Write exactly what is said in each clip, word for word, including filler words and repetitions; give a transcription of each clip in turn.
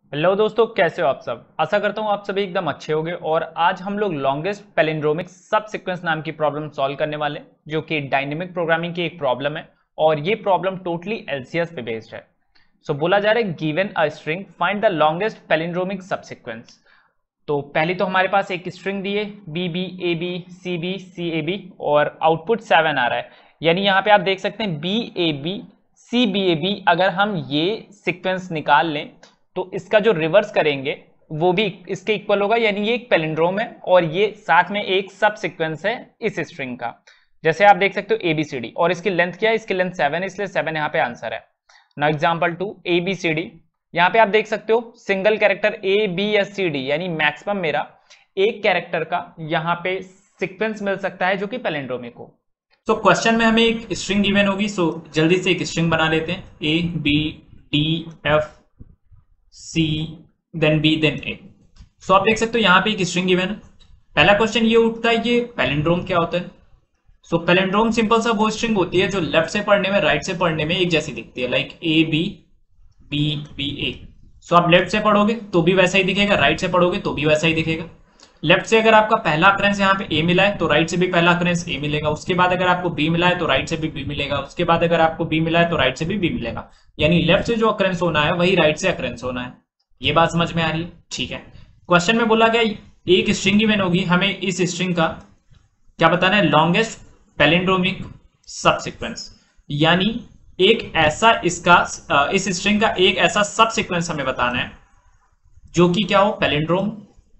Hello दोस्तों, कैसे हो आप सब। आशा करता हूँ आप सभी एकदम अच्छे होंगे। और आज हम लोग लॉन्गेस्ट पैलिंड्रोमिक सब सीक्वेंस नाम की प्रॉब्लम सॉल्व करने वाले हैं, जो कि डायनेमिक प्रोग्रामिंग की एक प्रॉब्लम है और ये प्रॉब्लम टोटली एलसीएस पे बेस्ड है। सो बोला जा रहा है given a string find the longest palindromic subsequence. तो पहली तो हमारे पास एक स्ट्रिंग दी है B B A B C B C A B और आउटपुट सेवन आ रहा है। यानी यहाँ पे आप देख सकते हैं B A B C B A B, अगर हम ये सीक्वेंस निकाल लें तो इसका जो रिवर्स करेंगे वो भी इसके इक्वल होगा। यानी ये एक पैलिंड्रोम है और ये साथ में एक सब सीक्वेंस है इस स्ट्रिंग का। जैसे आप देख सकते हो ए बी सी डी, और इसकी लेंथ क्या है, इसकी लेंथ सेवन है, इसलिए सेवन यहाँ पे आंसर है। Now example two A B C D, यहाँ पे आप देख सकते हो single character A B S C D, यानी मैक्सिमम मेरा एक कैरेक्टर का यहाँ पे सीक्वेंस मिल सकता है जो कि पैलिंड्रोमिक हो। तो क्वेश्चन में हमें एक स्ट्रिंग गिवन होगी, सो जल्दी से एक स्ट्रिंग बना लेते हैं। A B D F C then B then A. So आप देख सकते हो यहाँ पे एक स्ट्रिंग गिवन है। पहला क्वेश्चन ये उठता है, ये पैलिंड्रोम क्या होता है। सो पैलिंड्रोम सिंपल सा वो स्ट्रिंग होती है जो लेफ्ट से पढ़ने में राइट से पढ़ने में एक जैसी दिखती है, like A B B B A. So आप लेफ्ट से पढ़ोगे तो भी वैसा ही दिखेगा, राइट से पढ़ोगे तो भी वैसा ही दिखेगा। लेफ्ट से अगर आपका पहला अक्रेंस यहाँ पे ए मिला है तो राइट से भी पहला अक्रेंस ए मिलेगा। उसके बाद अगर आपको बी मिला है तो राइट से भी बी मिलेगा। उसके बाद अगर आपको बी मिला है तो राइट से भी बी मिलेगा। यानी लेफ्ट से जो अक्रेंस होना है वही राइट से अक्रेंस होना है। ये बात समझ में आ रही है? ठीक है। क्वेश्चन में बोला गया एक स्ट्रिंग गिवन होगी, हमें इस स्ट्रिंग का क्या बताना है, लॉन्गेस्ट पैलिंड्रोमिक सब सीक्वेंस। यानी एक ऐसा इसका इस स्ट्रिंग का एक ऐसा सब सीक्वेंस हमें बताना है जो कि क्या हो, पैलिंड्रोम,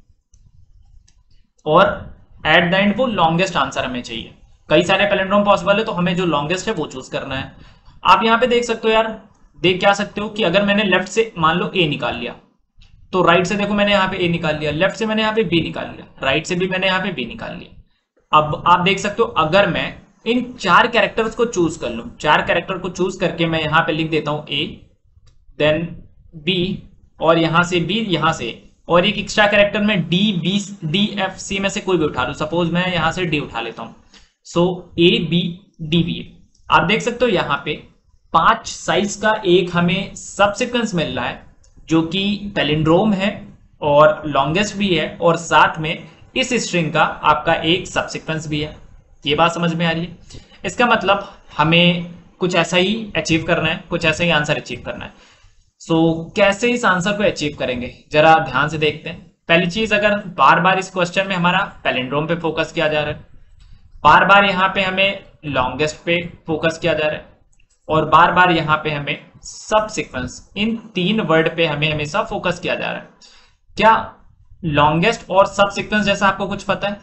और एट द एंड वो लॉन्गेस्ट आंसर हमें चाहिए। कई सारे पैलिंड्रोम पॉसिबल है तो हमें जो लॉन्गेस्ट है वो चूज करना है। आप यहां पे देख सकते हो यार, देख क्या सकते हो कि अगर मैंने लेफ्ट से मान लो ए निकाल लिया तो राइट से देखो मैंने यहां पे ए निकाल लिया, लेफ्ट से मैंने यहां पे बी निकाल लिया, राइट से भी मैंने यहां पे बी निकाल लिया। अब आप देख सकते हो अगर मैं इन चार कैरेक्टर्स को चूज कर लूं, चार कैरेक्टर को चूज करके मैं यहां पे लिख देता हूं ए देन बी और यहां से बी यहां से और एक एक्स्ट्रा कैरेक्टर में D B D F C में से कोई भी उठा लूं। सपोज मैं यहां से डी उठा लेता हूं, so A B D B. आप देख सकते हो यहां पे पांच साइज का एक हमें सब सीक्वेंस मिल रहा है जो कि पैलिंड्रोम है और लॉन्गेस्ट भी है, और साथ में इस स्ट्रिंग का आपका एक सब सीक्वेंस भी है। ये बात समझ में आ रही है? इसका मतलब हमें कुछ ऐसा ही अचीव करना है, कुछ ऐसा ही आंसर अचीव करना है। सो so, कैसे इस आंसर को अचीव करेंगे जरा ध्यान से देखते हैं। पहली चीज, अगर बार बार इस क्वेश्चन में हमारा पैलिंड्रोम पे फोकस किया जा रहा है, बार बार यहाँ पे हमें लॉन्गेस्ट पे फोकस किया जा रहा है, और बार बार यहाँ पे हमें सब सीक्वेंस, इन तीन वर्ड पे हमें हमेशा फोकस किया जा रहा है। क्या लॉन्गेस्ट और सब सीक्वेंस जैसा आपको कुछ पता है?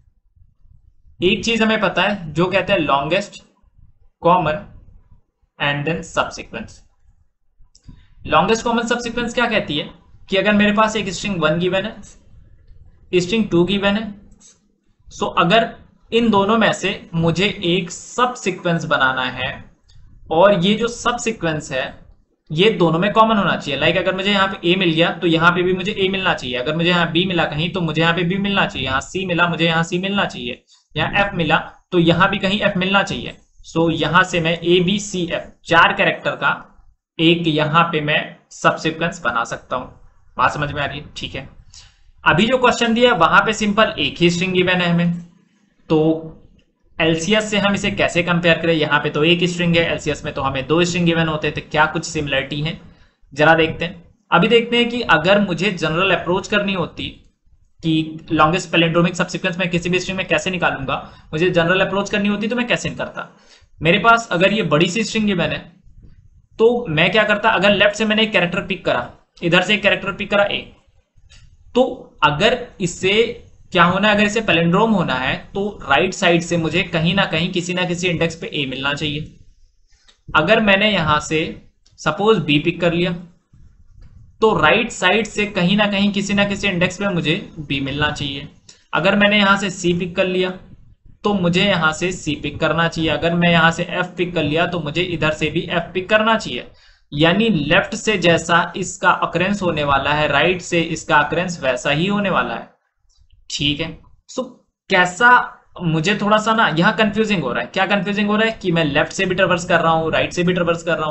एक चीज हमें पता है जो कहते हैं longest common and then subsequence. Longest common subsequence क्या कहती है कि अगर मेरे पास एक स्ट्रिंग वन गिवन है, स्ट्रिंग टू गिवन है, सो अगर इन दोनों में से मुझे एक सब सीक्वेंस बनाना है और ये जो सब सीक्वेंस है ये दोनों में कॉमन होना चाहिए। लाइक अगर मुझे यहाँ पे ए मिल गया तो यहाँ पे भी मुझे ए मिलना चाहिए, अगर मुझे यहाँ बी मिला कहीं तो मुझे यहाँ पे बी मिलना चाहिए, यहाँ सी मिला मुझे यहाँ सी मिलना चाहिए, यहाँ एफ मिला तो यहाँ भी कहीं एफ मिलना चाहिए। सो यहाँ से मैं ए बी सी एफ चार कैरेक्टर का एक यहां पे मैं सब सीक्वेंस बना सकता हूं। बात समझ में आ रही है? ठीक है। अभी जो क्वेश्चन दिया वहां पे सिंपल एक ही स्ट्रिंग गिवन है हमें, तो एलसीएस से हम इसे कैसे कंपेयर करें। यहां पे तो एक स्ट्रिंग है, एलसीएस में तो हमें दो स्ट्रिंग गिवन होते थे, क्या कुछ सिमिलरिटी है जरा देखते हैं। अभी देखते हैं कि अगर मुझे जनरल अप्रोच करनी होती कि लॉन्गेस्ट पैलिंड्रोमिक सब सीक्वेंस में किसी भी स्ट्रिंग में कैसे निकालूंगा, मुझे जनरल अप्रोच करनी होती तो मैं कैसे करता। मेरे पास अगर ये बड़ी सी स्ट्रिंग गिवन है तो मैं क्या करता, अगर लेफ्ट से मैंने एक कैरेक्टर पिक करा, इधर से एक कैरेक्टर पिक करा ए, तो अगर इससे क्या होना है, अगर इसे पैलिंड्रोम होना है तो राइट साइड से मुझे कहीं ना कहीं किसी ना किसी इंडेक्स पे ए मिलना चाहिए। अगर मैंने यहां से सपोज बी पिक कर लिया तो राइट साइड से कहीं ना कहीं किसी ना किसी इंडेक्स पे मुझे बी मिलना चाहिए। अगर मैंने यहां से सी पिक कर लिया तो मुझे यहां से सी पिक करना चाहिए। अगर मैं यहां से एफ पिक कर लिया तो मुझे इधर से भी एफ पिक करना चाहिए। यानी लेफ्ट से जैसा इसका अक्रेंस होने वाला है, राइट से इसका अक्रेंस वैसा ही होने वाला है। ठीक है। सो कैसा, मुझे थोड़ा सा ना यहाँ कंफ्यूजिंग हो रहा है। क्या कंफ्यूजिंग हो रहा है कि मैं लेफ्ट से भी ट्रेवर्स कर रहा हूँ, राइट से भी ट्रेवर्स कर रहा हूँ,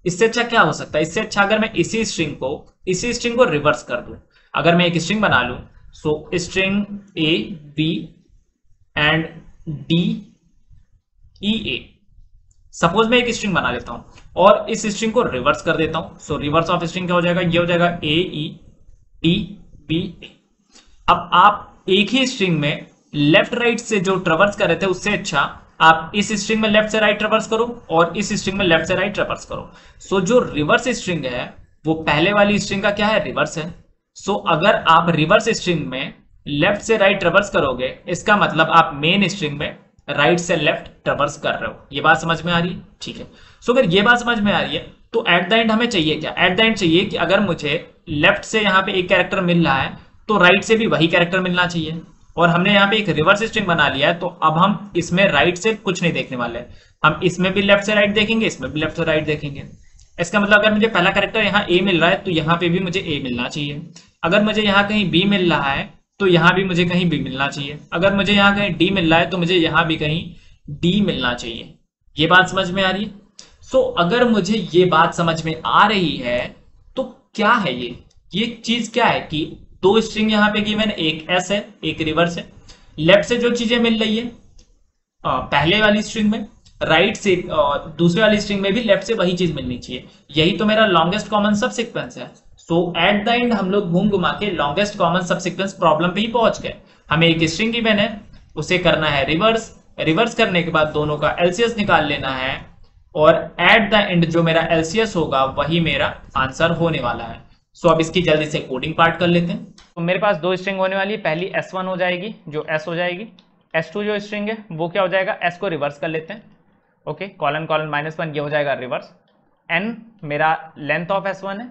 इससे अच्छा क्या हो सकता है? इससे अच्छा अगर मैं इसी स्ट्रिंग को इसी स्ट्रिंग को रिवर्स कर दूं, अगर मैं एक स्ट्रिंग बना लूं, so string A B and D E A, suppose मैं एक स्ट्रिंग बना लेता हूं और इस स्ट्रिंग को रिवर्स कर देता हूं। सो रिवर्स ऑफ स्ट्रिंग क्या हो जाएगा? ये हो जाएगा ए ई डी बी ए। अब आप एक ही स्ट्रिंग में लेफ्ट राइट से जो ट्रेवर्स कर रहे थे उससे अच्छा आप इस स्ट्रिंग में लेफ्ट से राइट ट्रेवर्स करो और इस स्ट्रिंग में लेफ्ट से राइट ट्रेवर्स करो। सो जो रिवर्स स्ट्रिंग है वो पहले वाली स्ट्रिंग का क्या है? रिवर्स है। सो अगर आप रिवर्स स्ट्रिंग में लेफ्ट से राइट ट्रेवर्स करोगे, इसका मतलब आप मेन स्ट्रिंग में राइट से लेफ्ट ट्रेवर्स कर रहे हो। ये बात समझ में आ रही है? ठीक है। सो अगर ये बात समझ में आ रही है तो एट द एंड हमें चाहिए क्या? एट द एंड चाहिए कि अगर मुझे लेफ्ट से यहां पे एक कैरेक्टर मिल रहा है तो राइट से भी वही कैरेक्टर मिलना चाहिए। और हमने यहाँ पे एक रिवर्स स्ट्रिंग बना लिया है तो अब हम इसमें राइट से कुछ नहीं देखने वाले हैं, हम इसमें भी लेफ्ट से राइट देखेंगे, इसमें भी लेफ्ट से राइट देखेंगे। इसका मतलब अगर मुझे पहला कैरेक्टर यहाँ ए मिल रहा है तो यहाँ पे भी मुझे ए मिलना चाहिए। अगर मुझे यहाँ कहीं बी मिल रहा है तो यहाँ भी मुझे कहीं बी मिलना चाहिए। अगर मुझे यहाँ कहीं डी मिल रहा है तो मुझे यहाँ भी कहीं डी मिलना चाहिए। ये बात समझ में आ रही है? सो अगर मुझे ये बात समझ में आ रही है तो क्या है ये ये चीज क्या है कि दो स्ट्रिंग यहाँ पे गिवन, एक एस है एक रिवर्स है। लेफ्ट से जो चीजें मिल रही है आ, पहले वाली स्ट्रिंग में, राइट से आ, दूसरे वाली स्ट्रिंग में भी लेफ्ट से वही चीज मिलनी चाहिए। यही तो मेरा लॉन्गेस्ट कॉमन सब सीक्वेंस है। सो एट द एंड हम लोग घूम घुमा के longest common subsequence problem पे ही पहुंच गए। हमें एक स्ट्रिंग गिवन है, उसे करना है रिवर्स, रिवर्स करने के बाद दोनों का एलसीएस निकाल लेना है और एट द एंड जो मेरा एलसीएस होगा वही मेरा आंसर होने वाला है। सो अब इसकी जल्दी से कोडिंग पार्ट कर लेते हैं। तो मेरे पास दो स्ट्रिंग होने वाली है, पहली एस वन हो जाएगी जो एस हो जाएगी, एस टू जो स्ट्रिंग है वो क्या हो जाएगा? एस को रिवर्स कर लेते हैं। Okay, colon colon minus one, ये हो जाएगा रिवर्स। एन मेरा लेंथ ऑफ एस वन है,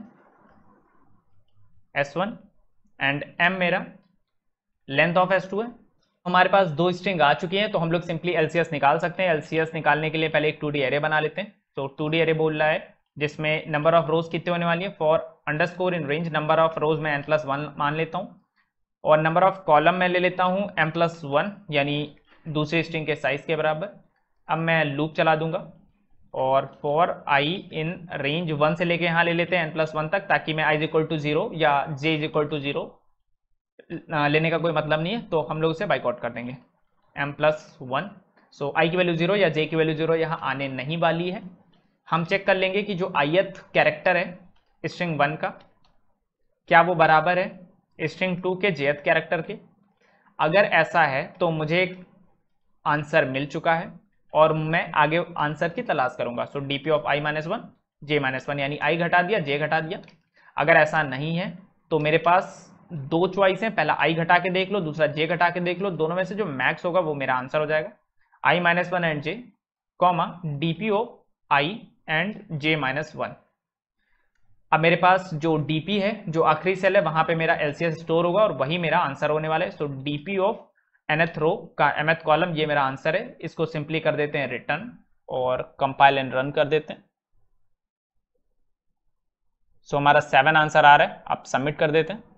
एस वन, एंड एम मेरा लेंथ ऑफ एस टू है। हमारे पास दो स्ट्रिंग आ चुकी हैं तो हम लोग सिंपली एलसीएस निकाल सकते हैं। एलसीएस निकालने के लिए पहले एक टू डी एरे बना लेते हैं। तो टू डी एरे बोल रहा है जिसमें नंबर ऑफ रोज कितने होने वाली है? For underscore in range number of rows में एन प्लस वन मान लेता हूँ और नंबर ऑफ कॉलम में ले लेता हूँ एम प्लस वन, यानी दूसरे स्ट्रिंग के साइज के बराबर। अब मैं लूप चला दूंगा और for I in range one से लेके यहाँ ले लेते हैं एन प्लस वन तक, ताकि मैं I is equal to zero या J is equal to zero लेने का कोई मतलब नहीं है, तो हम लोग इसे बाइकआउट कर देंगे M plus one. So I की वैल्यू जीरो या जे की वैल्यू जीरो यहाँ आने नहीं वाली है। हम चेक कर लेंगे कि जो आईएथ कैरेक्टर है स्ट्रिंग वन का, क्या वो बराबर है स्ट्रिंग टू के जेथ कैरेक्टर के। अगर ऐसा है तो मुझे एक आंसर मिल चुका है और मैं आगे आंसर की तलाश करूंगा। So D P of I minus one J minus one, यानी आई घटा दिया जे घटा दिया। अगर ऐसा नहीं है तो मेरे पास दो चॉइस है, पहला आई घटा के देख लो, दूसरा जे घटा के देख लो। दोनों में से जो मैक्स होगा वो मेरा आंसर हो जाएगा। I minus one and J comma DP of I and J minus one. अब मेरे पास जो डीपी है, जो आखिरी सेल है, वहां पे मेरा एलसीएस स्टोर होगा और वही मेरा आंसर होने वाला है। So DP of nth row का एमएथ कॉलम, ये मेरा आंसर है। इसको सिंपली कर देते हैं रिटर्न और कंपाइल एंड रन कर देते हैं। सो हमारा सेवन आंसर आ रहा है। अब सबमिट कर देते हैं।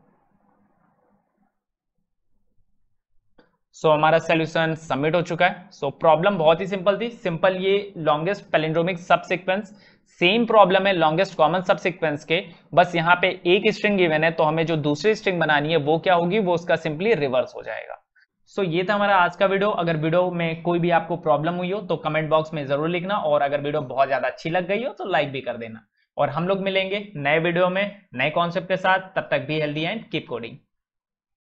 सो so, हमारा सोल्यूशन सबमिट हो चुका है। सो so, प्रॉब्लम बहुत ही सिंपल थी। सिंपल ये longest palindromic subsequence, same problem है लॉन्गेस्ट कॉमन सब सीक्वेंस के, बस यहाँ पे एक स्ट्रिंग गिवन है तो हमें जो दूसरी स्ट्रिंग बनानी है वो क्या होगी? वो उसका सिंपली रिवर्स हो जाएगा। सो so, ये था हमारा आज का वीडियो। अगर वीडियो में कोई भी आपको प्रॉब्लम हुई हो तो कमेंट बॉक्स में जरूर लिखना, और अगर वीडियो बहुत ज्यादा अच्छी लग गई हो तो लाइक भी कर देना। और हम लोग मिलेंगे नए वीडियो में नए कॉन्सेप्ट के साथ। तब तक भी हेल्दी एंड कीप कोडिंग।